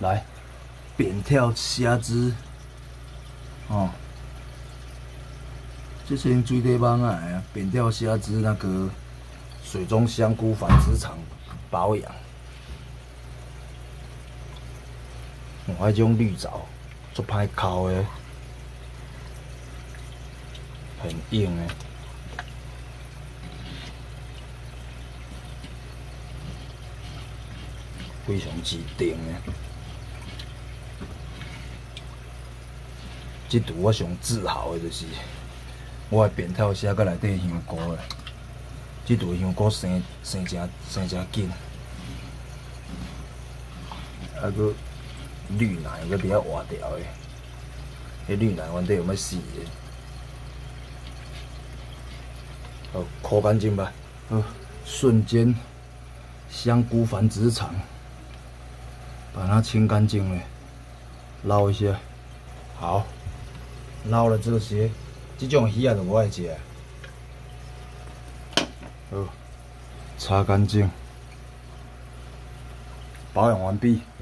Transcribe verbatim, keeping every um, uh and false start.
来，扁跳虾汁，哦，这是用水底网啊，扁跳虾汁那个水中香菇繁殖场保养。用迄种绿藻，足歹抠的，很硬的。 非常之甜的，这道我上自豪的就是我的扁跳虾，佮内底香菇啦。这道香菇生生真生真紧，啊个绿奶佮比较活掉的，迄绿奶原底有要死的。好，抠干净吧。好，瞬间香菇繁殖场。 把它清干净了，捞一下。好，捞了这些，这种鱼啊就不爱吃。好，擦干净，保养完毕。